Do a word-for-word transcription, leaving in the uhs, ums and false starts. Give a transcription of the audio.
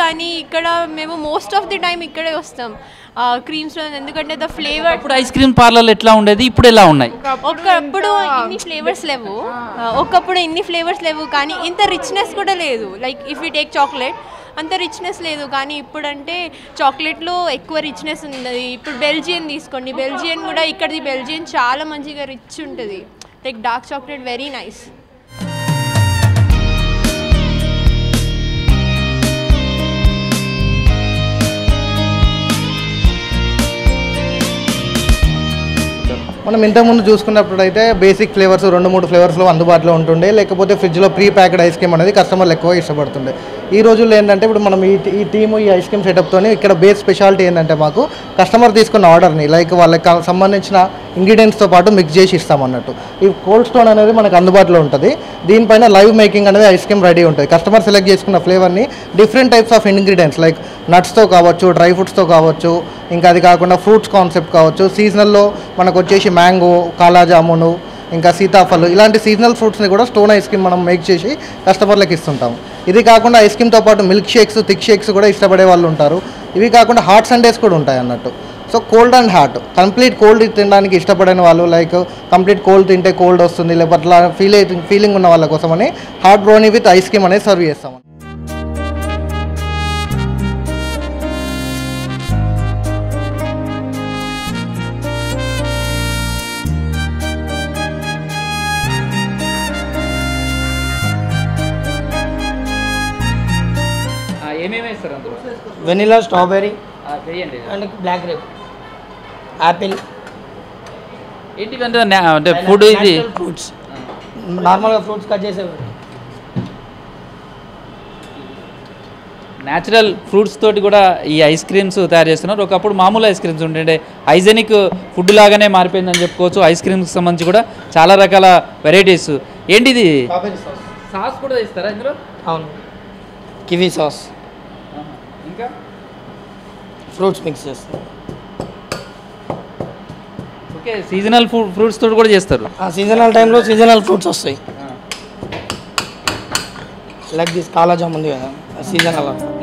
కానీ ఇక్కడ మేము మోస్ట్ ఆఫ్ ది టైం ఇక్కడే వస్తాం క్రీమ్స్లో, ఎందుకంటే ద ఫ్లేవర్. ఇప్పుడు ఐస్ క్రీమ్ పార్లర్లు ఎట్లా ఉండేది, ఇప్పుడు ఎలా ఉన్నాయి? ఒకప్పుడు ఇన్ని ఫ్లేవర్స్ లేవు, ఒకప్పుడు ఇన్ని ఫ్లేవర్స్ లేవు కానీ ఇంత రిచ్నెస్ కూడా లేదు. Like if you take chocolate అంత రిచ్నెస్ లేదు, కానీ ఇప్పుడంటే చాక్లెట్లో ఎక్కువ రిచ్నెస్ ఉంది. ఇప్పుడు బెల్జియన్ తీసుకోండి, బెల్జియన్ కూడా ఇక్కడిది బెల్జియన్ చాలా మంచిగా రిచ్ ఉంటుంది. Like dark chocolate very nice. మనం ఇంతకుముందు చూసుకున్నప్పుడు అయితే బేసిక్ ఫ్లేవర్స్ రెండు మూడు ఫ్లేవర్స్లో అందుబాటులో ఉంటుండే, లేకపోతే ఫ్రిడ్జ్లో ప్రీ ప్యాక్డ్ ఐస్ క్రీమ్ అనేది కస్టమర్లు ఎక్కువ ఇష్టపడుతుండే. ఈ రోజుల్లో ఏంటంటే ఇప్పుడు మనం ఈ ఈ టీము ఈ ఐస్ క్రీమ్ సెటప్తో ఇక్కడ బేస్ స్పెషాలిటీ ఏంటంటే మాకు కస్టమర్ తీసుకున్న ఆర్డర్ని లైక్ వాళ్ళకి సంబంధించిన ఇంగ్రీడియంట్స్తో పాటు మిక్స్ చేసి ఇస్తామన్నట్టు. ఈ కోల్డ్ స్టోన్ అనేది మనకు అందుబాటులో ఉంటుంది. దీనిపైన లైవ్ మేకింగ్ అనేది ఐస్ క్రీమ్ రెడీ ఉంటుంది. కస్టమర్ సెలెక్ట్ చేసుకున్న ఫ్లేవర్ని different types of ingredients like నట్స్తో కావచ్చు, డ్రై ఫ్రూట్స్తో కావచ్చు, ఇంకా అది కాకుండా ఫ్రూట్స్ కాన్సెప్ట్ కావచ్చు, సీజనల్లో మనకు వచ్చేసి మ్యాంగో, కాలా జామును, ఇంకా సీతాఫల్ ఇలాంటి సీజనల్ ఫ్రూట్స్ని కూడా స్టోన్ ఐస్ క్రీమ్ మనం మేక్ చేసి కస్టమర్లకు ఇస్తుంటాం. ఇది కాకుండా ఐస్ క్రీమ్తో పాటు మిల్క్ షేక్స్, థిక్ షేక్స్ కూడా ఇష్టపడే వాళ్ళు ఉంటారు. ఇవి కాకుండా హాట్ సండేస్ కూడా ఉంటాయి అన్నట్టు. So cold and hot, complete cold తినడానికి ఇష్టపడిన వాళ్ళు లైక్ కంప్లీట్ కోల్డ్ తింటే కోల్డ్ వస్తుంది లేకపోతే అట్లా ఫీల్ ఫీలింగ్ ఉన్న వాళ్ళ కోసమని hot brownie with ice cream అనేది సర్వ్ చేస్తాం. Vanilla, strawberry and black grape, apple. ఏంటివంటే అంటే ఫుడ్ ఇది ఫ్రూట్స్ నార్మల్గా ఫ్రూట్స్ కట్ చేసేవారు. న్యాచురల్ ఫ్రూట్స్ తోటి కూడా ఈ ఐస్ క్రీమ్స్ తయారు చేస్తున్నారు. ఒకప్పుడు మామూలు ఐస్ క్రీమ్స్ ఉంటుండే, హైజెనిక్ ఫుడ్ లాగానే మారిపోయిందని చెప్పుకోవచ్చు. ఐస్ క్రీమ్స్కి సంబంధించి కూడా చాలా రకాల వెరైటీస్. ఏంటిది సాస్ కూడా ఇస్తారా ఇందులో? అవును, కివీ సాస్, ఇంకా ఫ్రూట్స్ మిక్స్ చేస్తారు. ఓకే, సీజనల్ ఫ్రూట్ ఫ్రూట్స్ తోటి కూడా చేస్తారు. సీజనల్ టైంలో సీజనల్ ఫ్రూట్స్ వస్తాయి. లైక్ దిస్ కాలా జామ్ ఉంది కదా, సీజనల్.